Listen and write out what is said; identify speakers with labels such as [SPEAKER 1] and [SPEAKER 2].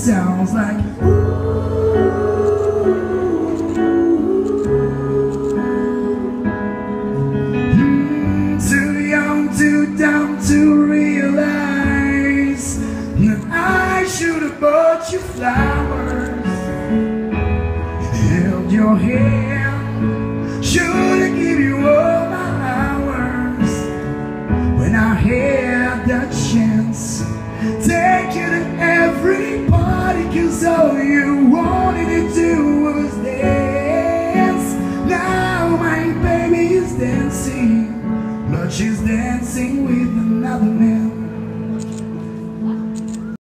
[SPEAKER 1] sounds like too young, too dumb to realize that I should have bought you flowers, held your hand, should have given you all my hours when I had the chance. Take you to every party, 'cause all you wanted to do was dance. Now my baby is dancing, but she's dancing with another man.